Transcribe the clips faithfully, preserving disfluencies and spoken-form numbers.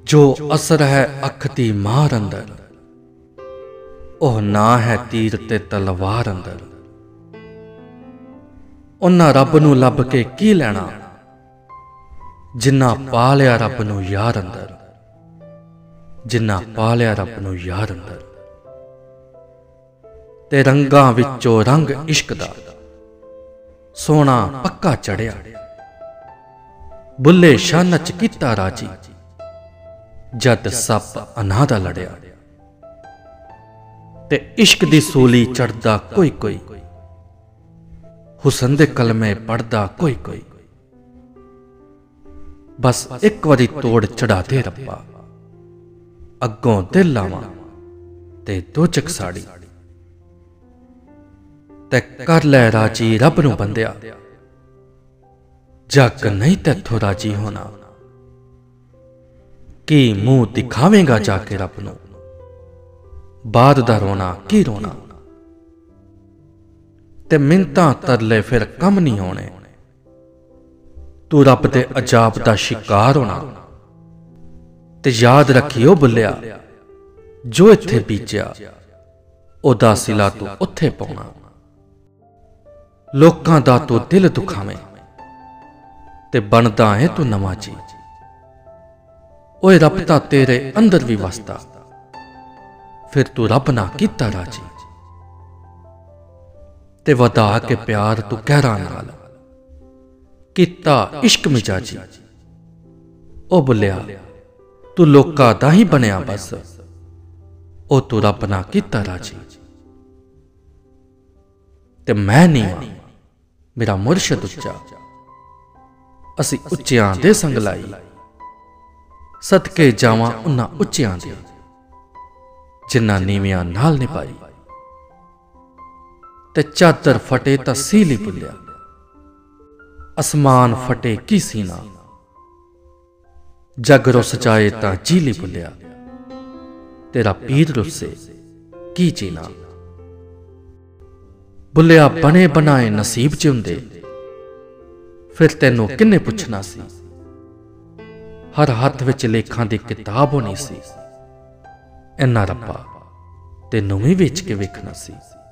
जो असर है अख दी मार अंदर, ओह ना है तीर ते तलवार अंदर। उन्हां रब नूं लभ के की लैणा, जिन्ना पा लिया रब नूं यार अंदर, जिन्ना पा लिया रब नूं यार अंदर। ते रंगां विचों रंग इश्क दा सोना पक्का चढ़िया, बुल्ले शान च कीता राजी, जद सप अनादा लड़िया। ते इश्क दी सूली चढ़दा कोई कोई, हुसन दे कलमे पढ़दा कोई कोई। बस एक वारी तोड़ चढ़ा दे रब्बा, अग्गों दिल लावां ते दोजख साड़ी। ते कर लै राजी रब नूं बंदिया, जग नहीं तैथों राजी होना। की मुंह दिखावेगा जाके रब नूं, बाद दा रोना की रोना। ते मिन्तां तरले फिर कम नहीं होने, तू रब दे अजाब दा शिकार होना। ते याद रखियो बुलिया, जो इत्थे बीजिया ओदा सिला तू उत्थे पाउणा। लोकां दा तू दिल दुखावें ते बनदा है तू नवां चीज। ओए रब तां तेरे अंदर भी वसदा, फिर तू रब ना कीता राजी। ते वधा के प्यार तू गहरा नाल कीता इश्क मिजाजी। ओ बुलिया तू लोका दा ही बनया बस, ओ तू रब ना कीता राजी। ते मैं नहीं मेरा मुर्शद उच्चा, असी उच्चियां दे संग लाई। सदके जावां उन्हां उच्चियां दे, जिन्हां नीवियां नाल निभाई। ते चादर फटे तां सीली बुलिया, असमान फटे की सीना। जग रुस जाए तां जीली बुलिया, तेरा पीर रुसे की जीना। बुलिया बने बनाए नसीब च हुंदे, फिर तैनू किन्ने पुछना सी। हर हथ विच लेखां दी किताब होनी सी, इन्ना रब्बा तैनू भी वेच के वेखना सी।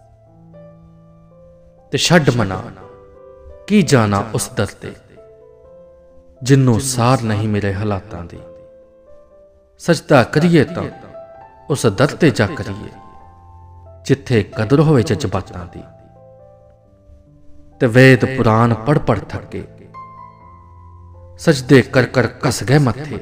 ते छड्ड मना की जाना उस दर ते, जिन्नू सार नहीं मेरे हालातां दी। सजदा करिए तां उस दर ते जा करिए, जिथे कदर होवे जज्बातां दी। ते वेद पुराण पढ़ पढ़ थके, सजदे कर कर कस गए मथे।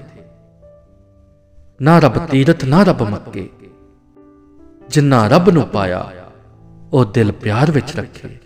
ना रब तीरथ ना रब मक्के, जिन्ना रब नू पाया ओ दिल प्यार विच रखे।